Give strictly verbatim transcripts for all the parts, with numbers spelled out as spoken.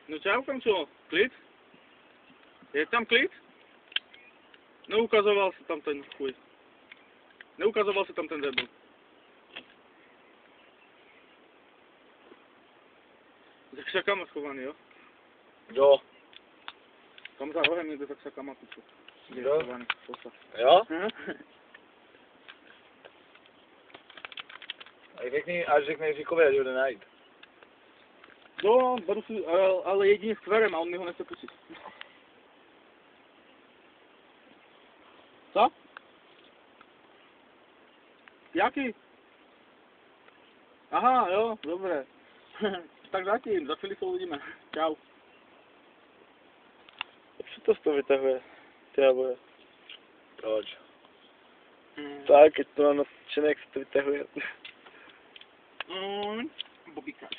No čau, Franco, klid? Je tam klid? Neukazoval se tam ten chuj. Neukazoval se tam ten debil. Za křakama schovaný, jo? Jo. Tam za rohem někde za křakama kuču. Jo? Schovaný, posa. Jo? A řekni, až řekne Říkovi, ať ho jde najít. No, beru si, ale, ale jedině s kverem a on mi ho nechce pustit. Co? Jaký? Aha, jo, dobré. Tak zatím, za chvíli se uvidíme. Čau. Jak se to z toho vytahuje? Ty naboje. Proč? Mm. Tak, keď to mám natočené, jak se to vytahuje. Mm. Bobíka.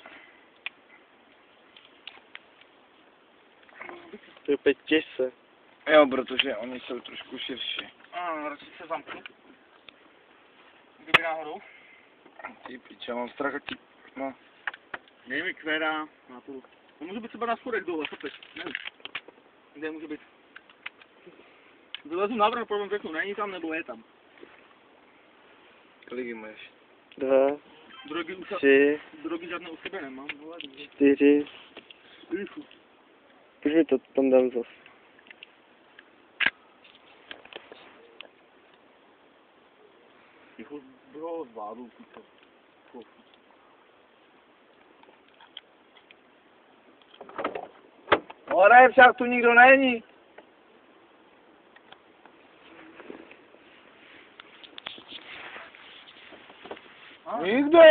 To je úplně těžce. Jo, protože oni jsou trošku širší. A, radši se zamknu. Kdyby náhodou. Ty piče, mám strach a ti... No. Dej mi kvera. Na půl. To může být třeba na schodek dole, co teď? Nevím. Kde může být? Vylezu navrh, problém řeknu, není tam nebo je tam. Kolik jim máš? Dva, Drogy, už, tři, drogy žádné u sebe nemám. No, čtyři. Ichu. Proč mi to tam dám zas? Ichu, bro, zvládnu to. More, však tu nikdo není. A? Nikdo.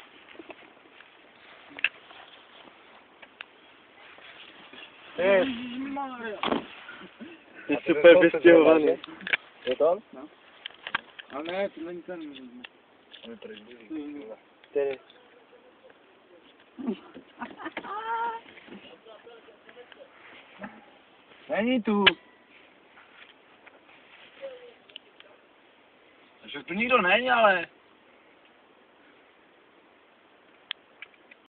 Je. Ježišmarja. Je super vystěhovaný. Je to on? No. Ale ne, to není ten. Který? Není tu. Však tu nikdo není, ale...